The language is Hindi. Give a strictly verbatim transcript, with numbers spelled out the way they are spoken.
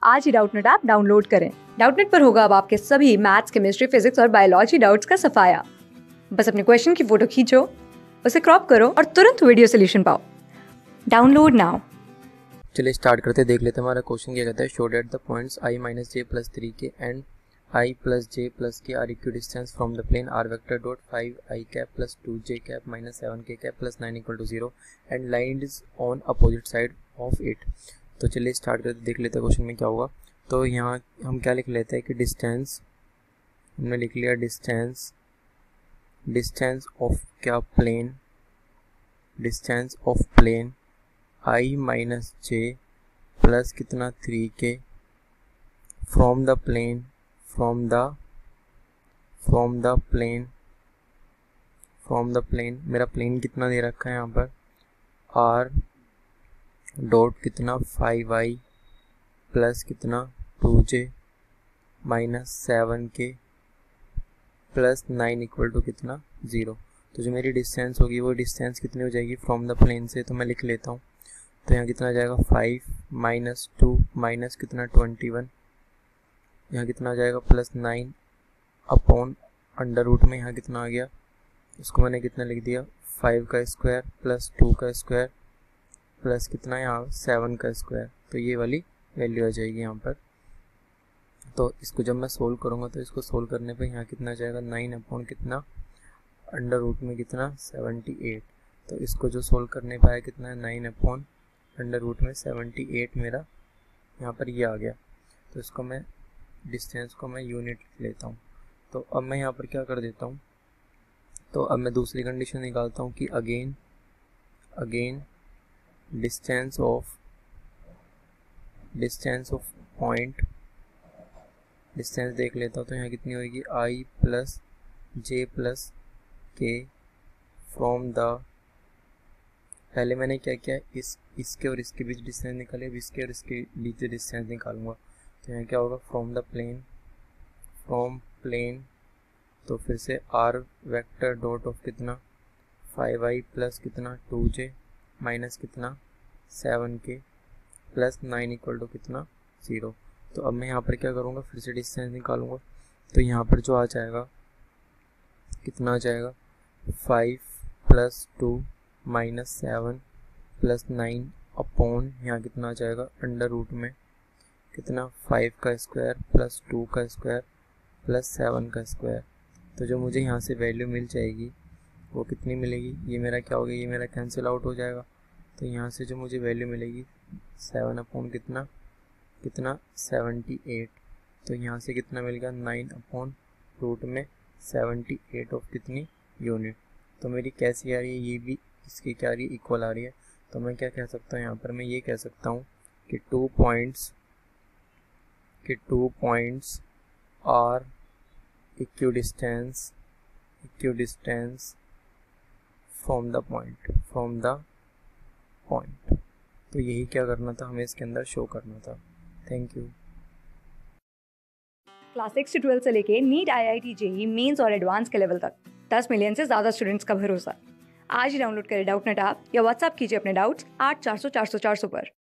आज ही डाउटनेट ऐप डाउनलोड करें। डाउटनेट पर होगा अब आपके सभी मैथ्स, केमिस्ट्री, फिजिक्स और बायोलॉजी डाउट्स का सफाया। बस अपने क्वेश्चन की फोटो खींचो, उसे क्रॉप करो और तुरंत वीडियो सोल्यूशन पाओ। Download now. चलिए स्टार्ट करते देख लेते हैं हमारा क्वेश्चन क्या कहता है। Show that the points I minus J plus three K and I plus J plus K are equi distance from the plane R vector dot five I cap plus two J cap minus seven K cap plus nine equal to zero and line is on opposite side of it. तो चलिए स्टार्ट करते देख लेते हैं क्वेश्चन में क्या होगा। तो यहाँ हम क्या लिख लेते हैं कि डिस्टेंस हमने लिख लिया डिस्टेंस डिस्टेंस ऑफ क्या plane distance of plane I minus J plus कितना three K from the plane from the from the plane from the plane मेरा प्लेन कितना दे रखा है यहाँ पर आर डॉट कितना फाइव आई प्लस कितना two J minus seven K plus nine equal to कितना ज़ीरो। तो जो मेरी डिस्टेंस होगी वो डिस्टेंस कितनी हो जाएगी फ्रॉम द प्लेन से, तो मैं लिख लेता हूँ। तो यहाँ कितना आ जाएगा फाइव माइनस टू माइनस कितना ट्वेंटी वन, यहाँ कितना आ जाएगा plus nine upon under root में यहाँ कितना आ गया, उसको मैंने कितना लिख दिया फाइव का स्क्वायर प्लस टू का स्क्वायर प्लस कितना यहाँ सेवन का स्क्वायर। तो ये वाली वैल्यू आ जाएगी यहाँ पर। तो इसको जब मैं सोल्व करूँगा तो इसको सोल्व करने पे यहाँ कितना आ जाएगा नाइन अपॉन कितना अंडर रूट में कितना सेवेंटी एट। तो इसको जो सोल्व करने पे आया कितना है नाइन अपॉन अंडर रूट में सेवेंटी एट मेरा यहाँ पर ये आ गया। तो इसको मैं डिस्टेंस को मैं यूनिट लेता हूँ। तो अब मैं यहाँ पर क्या कर देता हूँ, तो अब मैं दूसरी कंडीशन निकालता हूँ कि again again distance of distance of point distance देख लेता हूँ। तो यहाँ कितनी होगी I plus J plus K from the, पहले मैंने क्या किया इस इसके और इसके बीच डिस्टेंस निकाले, अब इसके और इसके बीच डिस्टेंस निकालूंगा। तो यहाँ क्या होगा from the plane from plane तो फिर से आर वेक्टर डॉट ऑफ कितना फाइव आई प्लस कितना टू जे माइनस कितना seven K plus nine equal to कितना ज़ीरो। तो अब मैं यहाँ पर क्या करूँगा फिर से डिस्टेंस निकालूंगा। तो यहाँ पर जो आ जाएगा कितना आ जाएगा five plus two minus seven plus nine upon यहाँ कितना आ जाएगा अंडर रूट में कितना फाइव का स्क्वायर प्लस टू का स्क्वायर प्लस सेवन का स्क्वायर। तो जो मुझे यहाँ से वैल्यू मिल जाएगी वो कितनी मिलेगी, ये मेरा क्या होगा ये मेरा कैंसिल आउट हो जाएगा। तो यहाँ से जो मुझे वैल्यू मिलेगी सेवन अपॉन कितना कितना सेवेंटी एट। तो यहाँ से कितना मिल गया नाइन अपॉन रूट में सेवेंटी एट ऑफ कितनी यूनिट। तो मेरी कैसी आ रही है, ये भी इसकी क्या आ रही है इक्वल आ रही है। तो मैं क्या कह सकता हूँ यहाँ पर, मैं ये कह सकता हूँ कि टू पॉइंट्स कि two points are equi distance equi distance from the point from the point. तो यही क्या करना था, हमें इसके अंदर शो करना था। Thank you. क्लास सिक्स से ट्वेल्थ से लेके NEET, I I T, JEE mains और एडवांस के लेवल तक दस मिलियन से ज्यादा स्टूडेंट्स का भरोसा। आज ही डाउनलोड करें डाउटनेट ऐप या व्हाट्सएप कीजिए अपने डाउट्स आठ चार सौ चार सौ चार सौ पर।